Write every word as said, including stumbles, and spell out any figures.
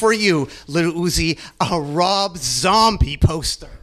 for you, Lil Uzi, a Rob Zombie poster.